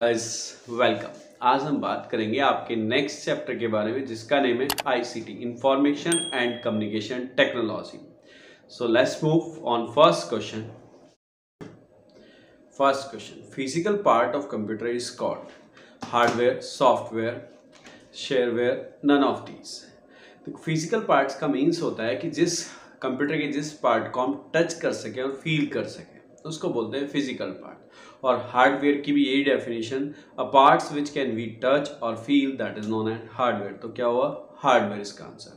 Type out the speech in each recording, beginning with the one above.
Guys welcome. आज हम बात करेंगे आपके नेक्स्ट चैप्टर के बारे में जिसका नेम है ICT, information and communication technology. So let's move on first question. Physical part of computer is called hardware, software, shareware, none of these. तो फिजिकल पार्ट्स का मीन्स होता है कि जिस कंप्यूटर के जिस पार्ट को हम टच कर सकें और फील कर सकें उसको बोलते हैं फिजिकल पार्ट। और हार्डवेयर की भी यही definition, a parts which can be touch और feel that is known as hardware. तो क्या हुआ? हार्डवेयर इसका answer.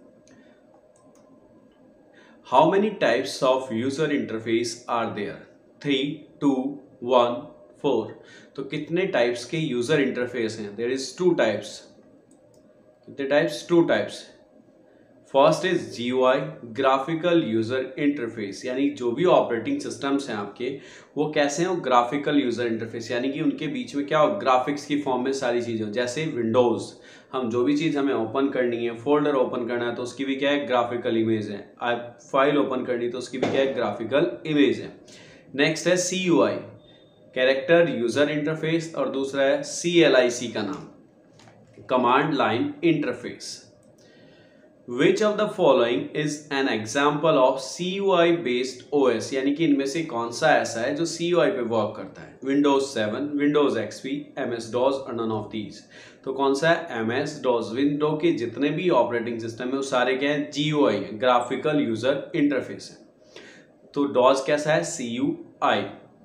How many types of user interface are there? 3, 2, 1, 4। तो कितने टाइप्स के यूजर इंटरफेस हैं? There is 2 types. कितने types? 2 types. First is GUI, graphical user interface, यानी जो भी ऑपरेटिंग सिस्टम्स हैं आपके वो कैसे हैं? ग्राफिकल यूजर इंटरफेस, यानी कि उनके बीच में क्या हो? ग्राफिक्स की फॉर्म में सारी चीजें हो। जैसे विंडोज, हम जो भी चीज हमें ओपन करनी है, फोल्डर ओपन करना है तो उसकी भी क्या है? ग्राफिकल इमेज है। आप फाइल ओपन करनी तो उसकी भी क्या है? ग्राफिकल इमेज है। नेक्स्ट है CUI, कैरेक्टर यूजर इंटरफेस, और दूसरा है CLIC का नाम, command line interface. Which of the following is an example of CUI based OS? यानी कि इनमें से कौन सा ऐसा है जो CUI पे वर्क करता है? Windows 7, Windows XP, MS-DOS और none of these। तो कौन सा है? MS-DOS। विंडो के जितने भी ऑपरेटिंग सिस्टम है वो सारे क्या है? GUI है, ग्राफिकल यूजर इंटरफेस है। तो DOS कैसा है? CUI।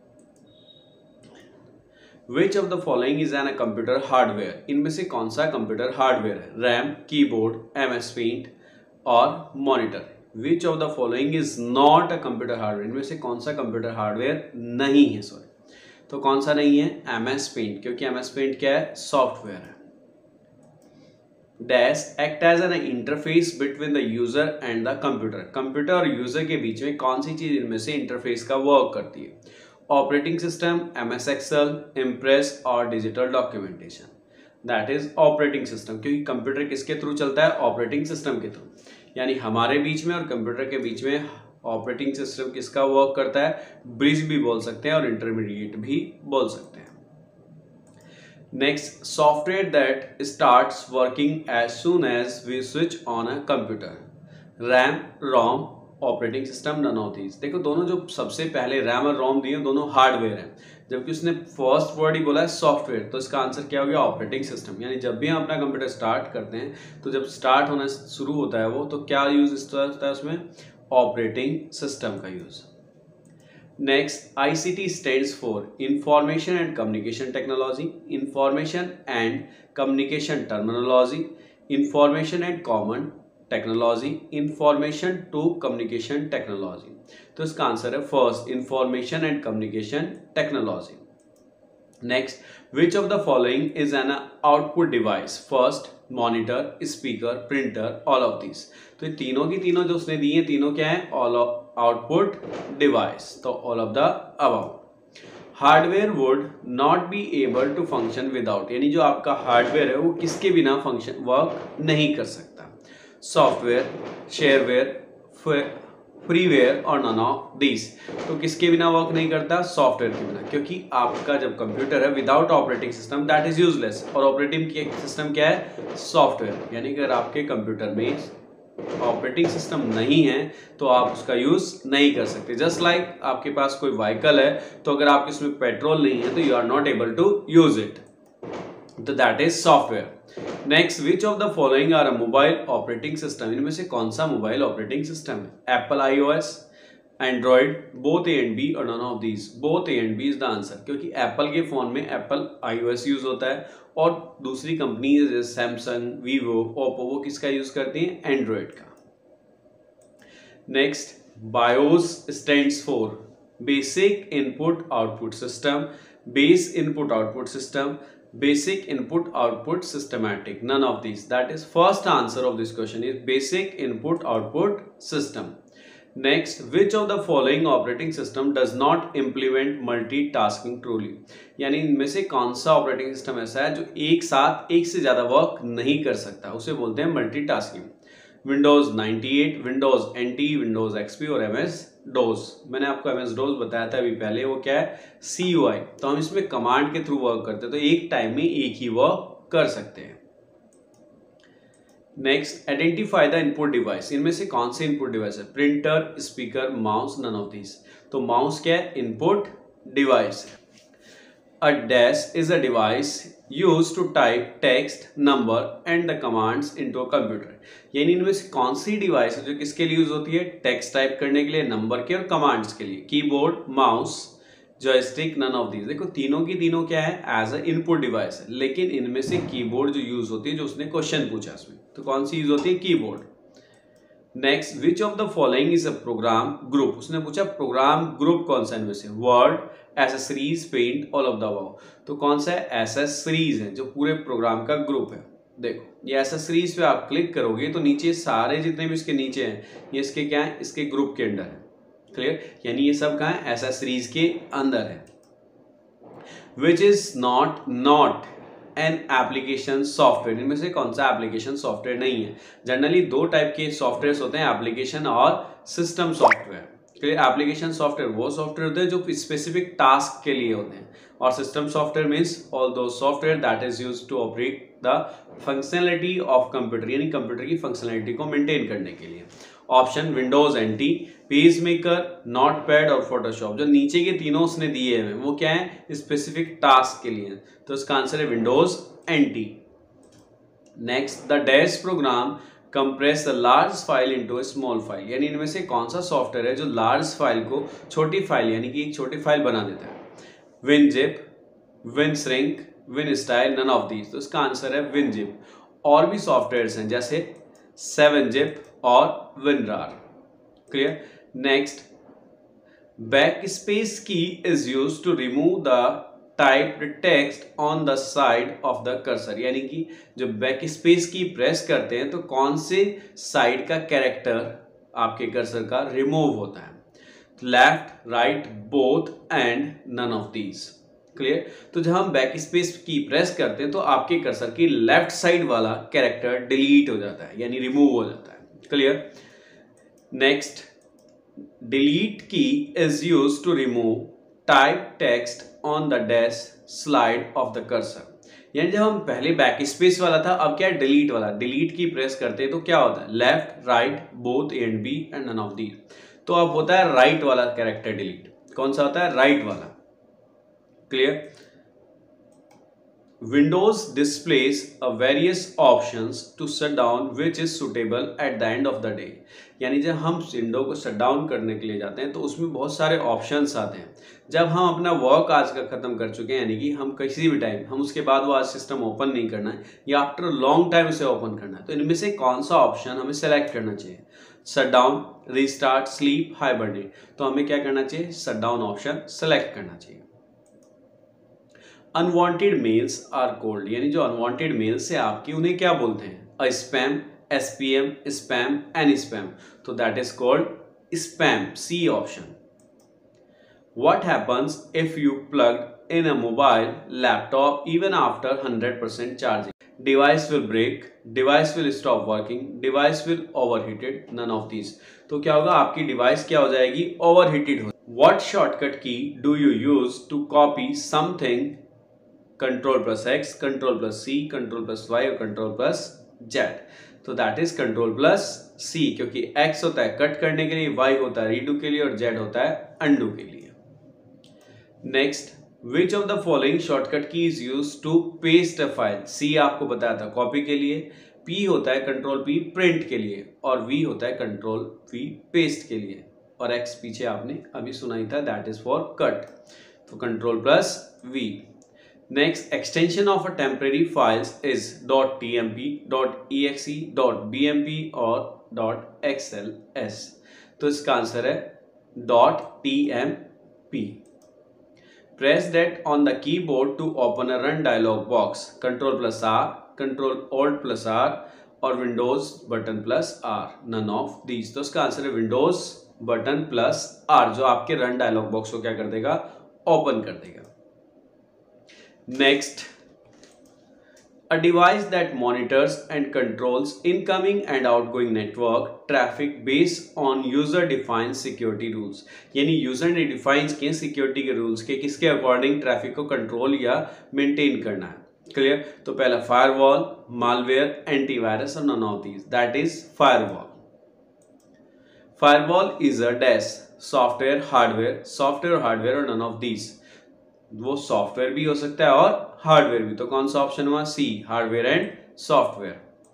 Which of the following is an computer hardware? इनमें से कौन सा कंप्यूटर हार्डवेयर है? रैम, कीबोर्ड, MS Paint और monitor. Which of the following is not a computer hardware? इनमें से कौन सा कंप्यूटर हार्डवेयर नहीं है? सॉरी, तो कौन सा नहीं है? MS Paint, क्योंकि MS Paint क्या है? सॉफ्टवेयर है। Dash act as an interface between the user and the computer. Computer और यूजर के बीच में कौन सी चीज इनमें से इंटरफेस का वर्क करती है? Operating system, MS Excel, impress और digital documentation. That is operating system, क्योंकि कंप्यूटर किसके थ्रू चलता है? ऑपरेटिंग सिस्टम के थ्रू। यानी हमारे बीच में और कंप्यूटर के बीच में ऑपरेटिंग सिस्टम किसका वर्क करता है? ब्रिज भी बोल सकते हैं और इंटरमीडिएट भी बोल सकते हैं। Next, software that starts working as soon as we switch on a computer. RAM, ROM, operating system, none of these. देखो दोनों जो सबसे पहले रैम और रोम दिए दोनों हार्डवेयर हैं, जबकि उसने फर्स्ट वर्ड ही बोला है सॉफ्टवेयर। तो इसका आंसर क्या हो गया? Operating system. यानी जब भी हम अपना कंप्यूटर स्टार्ट करते हैं तो जब स्टार्ट होना शुरू होता है वो, तो क्या यूज होता है उसमें? ऑपरेटिंग सिस्टम का use. Next, ICT stands for Information and Communication Technology, Information and Communication Terminology, Information and Common Technology, Information to Communication Technology। तो इसका आंसर है first, Information and Communication Technology। Next, which of the following is an output device? First, monitor, speaker, printer, all of these। तो ये तीनों की तीनों जो उसने दी है तीनों क्या है? All output device. तो all of the above. Hardware would not be able to function without, यानी जो आपका हार्डवेयर है वो किसके बिना फंक्शन वर्क नहीं कर सकता? सॉफ्टवेयर, शेयरवेयर, फ्रीवेयर और नन ऑफ दिस। तो किसके बिना वर्क नहीं करता? सॉफ्टवेयर के बिना, क्योंकि आपका जब कंप्यूटर है without operating system that is useless. और ऑपरेटिंग सिस्टम क्या है? सॉफ्टवेयर। यानी कि अगर आपके कंप्यूटर में ऑपरेटिंग सिस्टम नहीं है तो आप उसका यूज नहीं कर सकते। जस्ट लाइक आपके पास कोई व्हीकल है तो अगर आपके इसमें पेट्रोल नहीं है तो you are not able to use it, तो that is software. Next, which of the following are a mobile operating system? इनमें से कौन सा मोबाइल ऑपरेटिंग सिस्टम है? Apple iOS, Android, both A and B और none of these. Both A and B is the answer, क्योंकि Apple के phone में Apple iOS use होता है और दूसरी कंपनी जैसे सैमसंग, वीवो, ओप्पो वो किसका यूज करती हैं? एंड्रॉइड का। Next, BIOS stands for basic input output system, base input output system, basic input output systematic, none of these। that is first answer of this question is basic input output system। next, which of the following operating system does not implement multitasking truly? यानी इनमें से कौन सा operating system ऐसा है जो एक साथ एक से ज्यादा वर्क नहीं कर सकता? उसे बोलते हैं multitasking. Windows 98, Windows NT, Windows XP और MS डोज, मैंने आपको MS डोज बताया था अभी पहले, वो क्या है CUI। तो हम इसमें कमांड के थ्रू वर्क करते हैं, तो एक टाइम में एक ही वर्क कर सकते हैं। Next, identify the input device. इनमें से कौन से इनपुट डिवाइस है? Printer, speaker, mouse, none of these. तो माउस क्या है? इनपुट डिवाइस है। A dash is a device used to type text, number and the commands into a computer। यानी इनमें से कौन सी डिवाइस है जो किसके लिए यूज होती है? टेक्स्ट टाइप करने के लिए, नंबर के और कमांड्स के लिए। Keyboard, mouse, joystick, none of these. देखो तीनों की तीनों क्या है? एज अ इनपुट डिवाइस है, लेकिन इनमें से कीबोर्ड जो यूज होती है, जो उसने क्वेश्चन पूछा इसमें, तो कौन सी यूज होती है? Keyboard. Next, which of the following is a program group. उसने पूछा प्रोग्राम ग्रुप कौन सा इनमें से? Word, accessories, paint, all of the above. तो कौन सा है? एसेसरीज है, जो पूरे प्रोग्राम का ग्रुप है। देखो ये एसेसरीज पे आप क्लिक करोगे तो नीचे सारे जितने भी इसके नीचे हैं, ये इसके क्या है? इसके ग्रुप के अंदर है। क्लियर? यानी ये सब कहाँ है? एसेसरीज के अंदर है। Which is not an application software. इनमें से कौन सा एप्लीकेशन सॉफ्टवेयर नहीं है? जनरली दो टाइप के सॉफ्टवेयर होते हैं, एप्लीकेशन और system software. Clear? Application software वो सॉफ्टवेयर होते हैं जो स्पेसिफिक टास्क के लिए होते हैं, और system software means all the software that is used to operate the functionality of computer, यानी कंप्यूटर की फंक्शनलिटी को मेंटेन करने के लिए। Option Windows NT, PageMaker, Notepad और फोटोशॉप। जो नीचे के तीनों उसने दिए हैं वो क्या है? स्पेसिफिक टास्क के लिए, तो इसका आंसर है Windows NT। Next, the dash program compress the large file into a small file. यानी इनमें से कौन सा सॉफ्टवेयर है जो लार्ज फाइल को छोटी फाइल यानी कि एक छोटी फाइल बना देता है? WinZip, WinShrink, WinStyle, none of these. तो इसका आंसर है विनजिप। और भी सॉफ्टवेयर्स हैं जैसे 7zip और WinRAR। Clear? Next, backspace key is used to remove the typed text on the side of the cursor. यानी कि जब बैकस्पेस की प्रेस करते हैं तो कौन से साइड का कैरेक्टर आपके कर्सर का रिमूव होता है? Left, right, both and none of these. Clear? तो जब हम बैक स्पेस की प्रेस करते हैं तो आपके कर्सर की लेफ्ट साइड वाला कैरेक्टर डिलीट हो जाता है, यानी रिमूव हो जाता है। Clear? Next, delete key is used to remove type text on the dash slide of the cursor. यानी जब हम पहले बैक स्पेस वाला था, अब क्या है? डिलीट वाला। डिलीट की प्रेस करते हैं तो क्या होता है? Left, right, both A and B and none of these. तो अब होता है राइट वाला कैरेक्टर डिलीट। कौन सा होता है? राइट वाला। Clear? Windows displays a various options to shut down which is suitable at the end of the day। यानी जब हम विंडो को शट डाउन करने के लिए जाते हैं तो उसमें बहुत सारे ऑप्शंस आते हैं। जब हम अपना वर्क आज का खत्म कर चुके हैं, यानी कि हम किसी भी टाइम हम उसके बाद वो आज सिस्टम ओपन नहीं करना है या आफ्टर लॉन्ग टाइम उसे ओपन करना है, तो इनमें से कौन सा ऑप्शन हमें सेलेक्ट करना चाहिए? Shut down, restart, sleep, hibernate. तो हमें क्या करना चाहिए? शट डाउन ऑप्शन सेलेक्ट करना चाहिए। Unwanted mails are called. यानी जो अनवांटेड मेल्स है आपकी, उन्हें क्या बोलते हैं? A spam, SPM, spam, an spam. तो that is called spam, C option. What happens if you plugged in a mobile laptop even after 100% charging? Device will break, device will stop working, device will overheated, none of these. तो क्या होगा? आपकी device क्या हो जाएगी? Overheated हो। What shortcut key do you use to copy something? Ctrl+X, Ctrl+C, Ctrl+Y और Ctrl+Z। तो दैट इज Ctrl+C, क्योंकि X होता है कट करने के लिए, Y होता है रीडू के लिए और Z होता है अनडू के लिए। Next, which of the following shortcut key is used to paste a file? C आपको बताया था कॉपी के लिए, P होता है Ctrl+P प्रिंट के लिए, और V होता है Ctrl+V पेस्ट के लिए, और X पीछे आपने अभी सुना ही था, दैट इज फॉर कट। तो Ctrl+V। Next, extension of a temporary files is .tmp, .exe, .bmp और .xls। तो इसका आंसर है .tmp। Press that on the keyboard to open a run dialog box। Ctrl+R, Ctrl+Alt+R और Windows button +R, none of these। तो इसका answer है Windows button +R, जो आपके रन डायलॉग बॉक्स को क्या कर देगा? ओपन कर देगा। Next, A device that monitors and controls incoming and outgoing network traffic based on user defined security rules। यानी यूजर ने डिफाइन किए सिक्योरिटी के रूल्स के किसके अकॉर्डिंग ट्रैफिक को कंट्रोल या मेंटेन करना है। क्लियर? तो पहला फायरवॉल, मालवेयर, एंटीवायरस और none of these, that is firewall. Firewall is a dash software और हार्डवेयर और नन ऑफ दीज। वो सॉफ्टवेयर भी हो सकता है और हार्डवेयर भी। तो कौन सा ऑप्शन हुआ? C, hardware and software.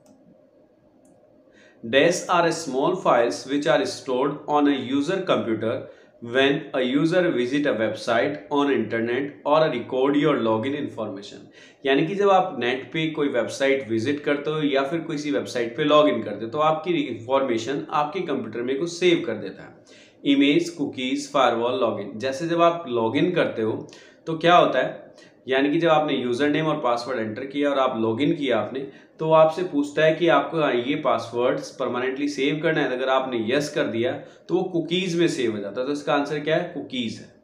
Dash are small files which are stored on a user computer when a user visit a website on internet or record your login information। यानी कि जब आप नेट पे कोई वेबसाइट विजिट करते हो या फिर किसी वेबसाइट पे लॉग इन करते हो तो आपकी इंफॉर्मेशन आपके कंप्यूटर में कुछ सेव कर देता है। Image, cookies, firewall, login. जैसे जब आप लॉगिन करते हो तो क्या होता है, यानी कि जब आपने यूजर नेम और पासवर्ड एंटर किया और आप लॉगिन किया आपने, तो वो आपसे पूछता है कि आपको ये पासवर्ड्स परमानेंटली सेव करना है। अगर आपने यस कर दिया तो वो कुकीज में सेव हो जाता है। तो इसका आंसर क्या है? कुकीज है।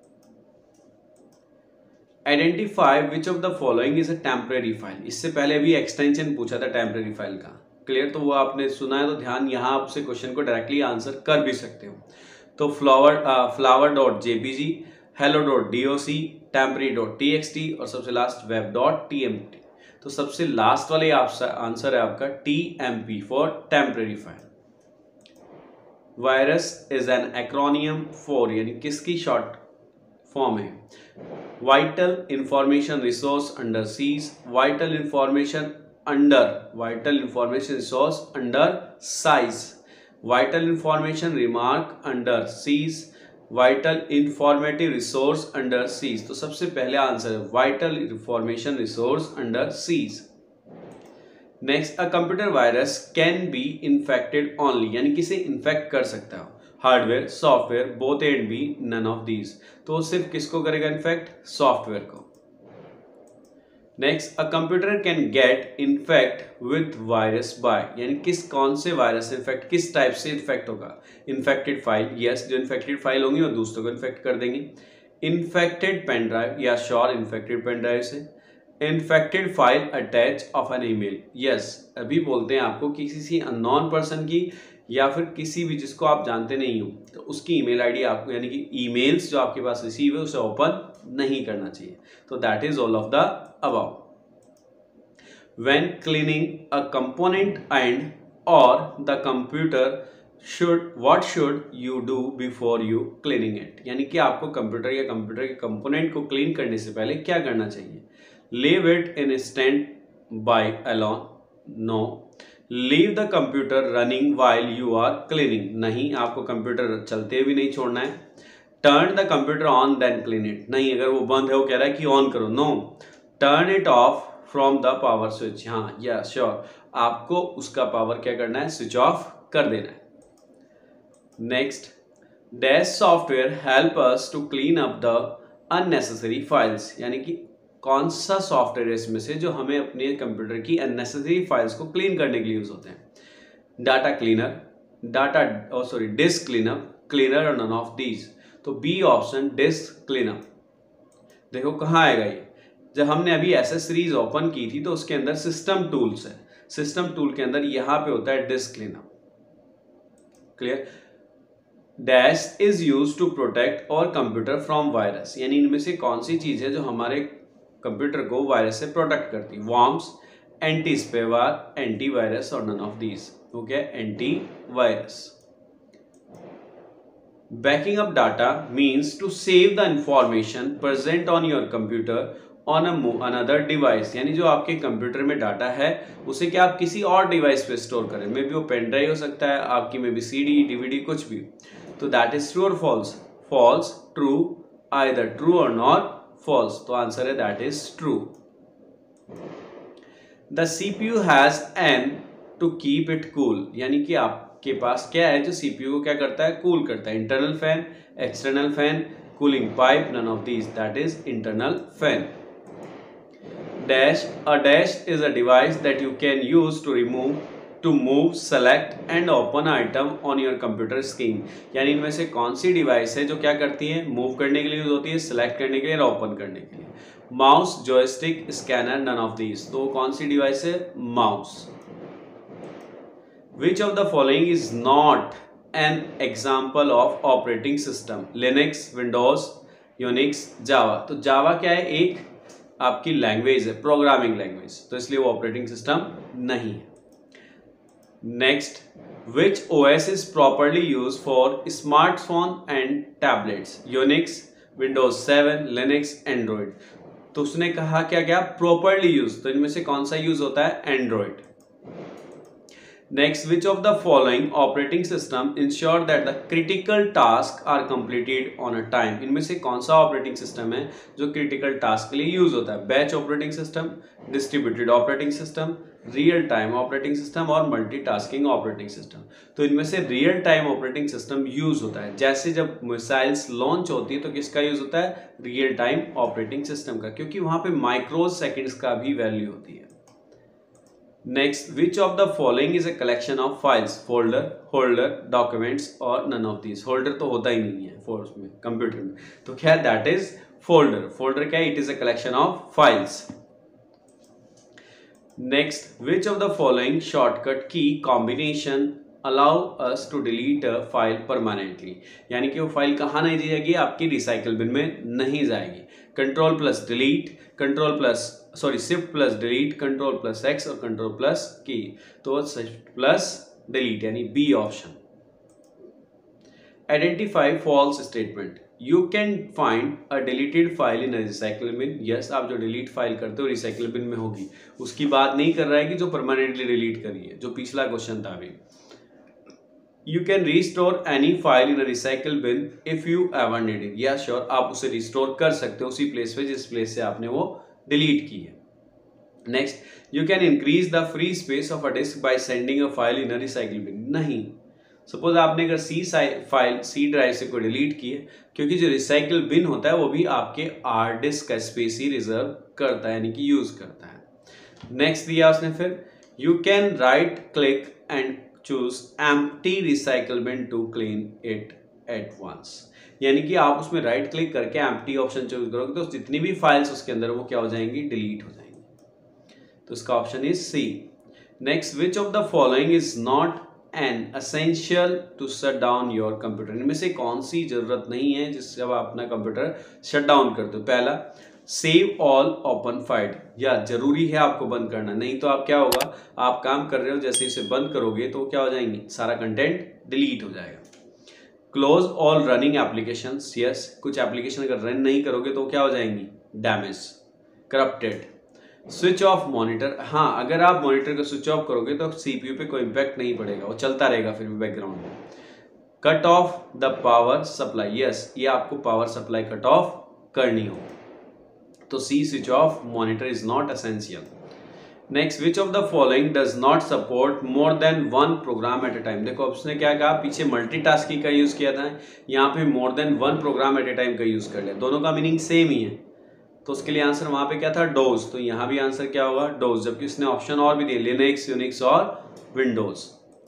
Identify which of the following is a temporary file. इससे पहले भी एक्सटेंशन पूछा था टेम्परेरी फाइल का। क्लियर? तो वो आपने सुना है तो ध्यान, यहां आपसे क्वेश्चन को डायरेक्टली आंसर कर भी सकते हो। तो flower.jpg, hello.doc, temporary.txt और सबसे लास्ट web.tmt। तो सबसे लास्ट वाले आंसर है आपका TMP for temporary file. Virus is an acronym for, यानी किसकी शॉर्ट फॉर्म है? Vital information resource under seize, vital information resource under size, vital information remark under seize, vital informative resource under seize. तो सबसे पहले answer है vital information resource under seize. Next, a computer virus can be infected only, यानी किसे infect कर सकता है? Hardware, software, both and B, none of these. तो सिर्फ किसको करेगा इन्फेक्ट? सॉफ्टवेयर को। Next, a computer can get infect with virus by, यानी कौन से वायरस इन्फेक्ट, किस टाइप से इन्फेक्ट होगा? इन्फेक्टेड फाइल, यस, जो इन्फेक्टेड फाइल होंगी वो दूसरों को इन्फेक्ट कर देंगे। Infected pen drive, yeah sure infected pen drive से। Infected file attach of an email, yes, अभी बोलते हैं आपको किसी अननोन पर्सन की या फिर किसी भी जिसको आप जानते नहीं हो तो उसकी ईमेल आईडी आपको, यानी कि ईमेल्स जो आपके पास रिसीव है उसे ओपन नहीं करना चाहिए। तो that is all of the about. When cleaning a component and or the computer what should you do before you cleaning it? यानी कि आपको कंप्यूटर या कंप्यूटर के कंपोनेंट को क्लीन करने से पहले क्या करना चाहिए? Leave it in stand by alone? No. Leave the computer running while you are cleaning? नहीं, आपको कंप्यूटर चलते भी नहीं छोड़ना है। Turn the computer on then clean it? नहीं, अगर वो बंद है वो कह रहा है कि ऑन करो। No. Turn it off from the power switch, हाँ या श्योर, आपको उसका पावर क्या करना है? स्विच ऑफ कर देना है। Next, dash software help us to clean up the unnecessary files, यानी कि कौन सा सॉफ्टवेयर है इसमें से जो हमें अपने कंप्यूटर की अननेसेसरी फाइल्स को क्लीन करने के लिए यूज होते हैं? डाटा क्लीनर, डिस्क क्लीनर और नन ऑफ दीज। तो बी ऑप्शन, डिस्क क्लीनर। देखो कहाँ आएगा ये, जब हमने अभी एसएस सीरीज ओपन की थी तो उसके अंदर सिस्टम टूल्स है, सिस्टम टूल के अंदर यहां पे होता है disk cleanup. Clear? Dash is used to protect our computer from virus, यानी इनमें से कौन सी चीज है जो हमारे कंप्यूटर को वायरस से प्रोटेक्ट करती है? Worms, anti spyware, anti virus और none of these. Okay, anti virus. Backing up data means to save the information present on your computer on another device, यानी जो आपके कंप्यूटर में डाटा है उसे क्या आप किसी और डिवाइस पे स्टोर करें? मे बी वो पेन ड्राइव हो सकता है आपकी, मे बी सीडी, डीवीडी, कुछ भी। तो दैट इज ट्रू और false? False, true, either true और नॉट फॉल्स। तो आंसर है that is true. The CPU has an to keep it cool, यानी कि आपके पास क्या है जो सीपीयू को क्या करता है? कूल करता है। Internal fan, external fan, cooling pipe, none of these, that is internal fan. Dash, a dash is a device that you can use to move, select and open item on your computer screen, यानी इनमें से कौन सी device है जो क्या करती है? मूव करने के लिए यूज होती है, सिलेक्ट करने के लिए और ओपन करने के लिए। Mouse, joystick, scanner, none of these. तो कौन सी डिवाइस है? Mouse. Which of the following is not an example of operating system? Linux, Windows, Unix, Java. तो जावा क्या है? एक आपकी लैंग्वेज है, प्रोग्रामिंग लैंग्वेज, तो इसलिए वो ऑपरेटिंग सिस्टम नहीं है। Next, which OS is properly use for smartphone and tablets? Unix, Windows 7, Linux, Android. तो उसने कहा क्या क्या? प्रॉपरली यूज, तो इनमें से कौन सा यूज होता है? Android. Next, which of the following operating system ensure that the critical task are completed on a time? इनमें से कौन सा ऑपरेटिंग सिस्टम है जो क्रिटिकल टास्क के लिए यूज होता है? Batch operating system, distributed operating system, real time operating system और मल्टीटास्किंग ऑपरेटिंग सिस्टम। तो इनमें से real time operating system use होता है। जैसे जब मिसाइल्स लॉन्च होती है तो किसका यूज होता है? रियल टाइम ऑपरेटिंग सिस्टम का, क्योंकि वहां पे माइक्रो सेकेंड्स का भी वैल्यू होती है। Next, which of the following is a collection of files? Folder, holder, documents और नन ऑफ दीज। होल्डर तो होता ही नहीं है फोर्स में, कंप्यूटर में, तो क्या दैट इज फोल्डर। फोल्डर क्या है? It is a collection of files. Next, which of the following shortcut key combination allow us to delete a file permanently? यानी कि वो फाइल कहाँ नहीं जाएगी? आपकी रिसाइकल बिन में नहीं जाएगी। Control plus delete, control plus shift plus delete, control plus X और कंट्रोल प्लस की। तो शिफ्ट प्लस डिलीट यानी B option. Identify false statement. You can find a deleted file in a recycle bin. Yes, आप जो delete file करते हो recycle bin में होगी। उसकी बात नहीं कर रहा है कि जो परमानेंटली डिलीट करी है, जो पिछला क्वेश्चन था अभी। You can restore any file in a recycle bin if you ever need it. Yeah sure, आप उसे रिस्टोर कर सकते हो उसी प्लेस पे जिस प्लेस से आपने वो डिलीट की है। Next, you can increase the free space of a disk by sending a file in a recycle bin. नहीं, सपोज आपने अगर सी ड्राइव से कोई डिलीट की है, क्योंकि जो रिसाइकल बिन होता है वो भी आपके हार्ड डिस्क का स्पेस ही रिजर्व करता है, यानी कि यूज करता है। नेक्स्ट दिया उसने फिर, you can right click and choose empty recycle bin to clean it at once. यानी कि आप उसमें राइट क्लिक करके एम्प्टी ऑप्शन चूज करोगे तो जितनी भी फाइल्स उसके अंदर वो क्या हो जाएंगी? डिलीट हो जाएंगी। तो इसका option is C. Next, which of the following is not an essential to shut down your computer? इनमें से कौन सी जरूरत नहीं है जिससे आप अपना कंप्यूटर शट डाउन कर दो? पहला, सेव ऑल ओपन फाइल। या जरूरी है आपको बंद करना, नहीं तो आप क्या होगा? आप काम कर रहे हो, जैसे इसे बंद करोगे तो क्या हो जाएंगी? सारा कंटेंट डिलीट हो जाएगा। Close all running applications. Yes, कुछ एप्लीकेशन अगर रन नहीं करोगे तो क्या हो जाएंगी? Damage, corrupted. Switch off monitor. हाँ, अगर आप मॉनिटर को स्विच ऑफ करोगे तो सीपीयू पे कोई इंपैक्ट नहीं पड़ेगा, वो चलता रहेगा फिर भी बैकग्राउंड में। Cut off the power supply. Yes, ये आपको पावर सप्लाई कट ऑफ करनी हो, तो C, switch off monitor is not essential. Next, which of the following does not support more than one program at a time? देखो उसने क्या कहा, पीछे मल्टीटास्किंग का यूज किया था, यहाँ पे more than one program at a time का यूज कर लिया। दोनों का मीनिंग सेम ही है, तो उसके लिए आंसर वहां पे क्या था? डोज। तो यहाँ भी आंसर क्या होगा? डोज, जबकि उसने ऑप्शन और भी दिए, लिनक्स, यूनिक्स और Windows.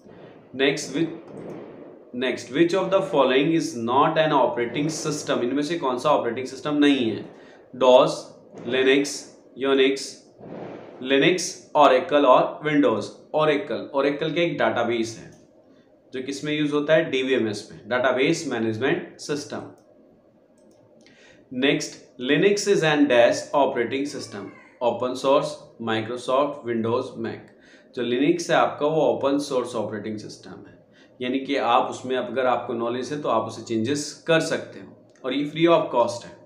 Next, which of the following is not an operating system? इनमें से कौन सा ऑपरेटिंग सिस्टम नहीं है? DOS, Linux, Unix, Linux, Oracle और विंडोज। ओरेकल के एक डाटाबेस है जो किसमें यूज होता है? डीबीएमएस में, database management system. Next, Linux is an dash operating system? Open source, Microsoft, Windows, Mac. जो लिनक्स है आपका वो ओपन सोर्स ऑपरेटिंग सिस्टम है, यानी कि आप उसमें अगर आपको नॉलेज है तो आप उसे चेंजेस कर सकते हो और ये फ्री ऑफ कॉस्ट है।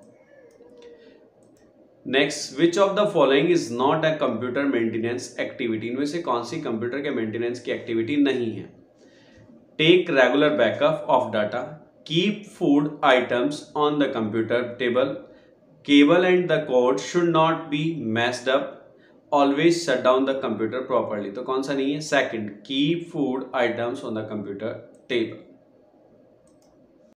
Next, which of the following is not a computer maintenance activity? इनमें से कौन सी कंप्यूटर के मेंटेनेंस की एक्टिविटी नहीं है? Take regular backup of data, keep food items on the computer table, cable and the cord should not be messed up, always shut down the computer properly. तो कौन सा नहीं है? Second, keep food items on the computer table.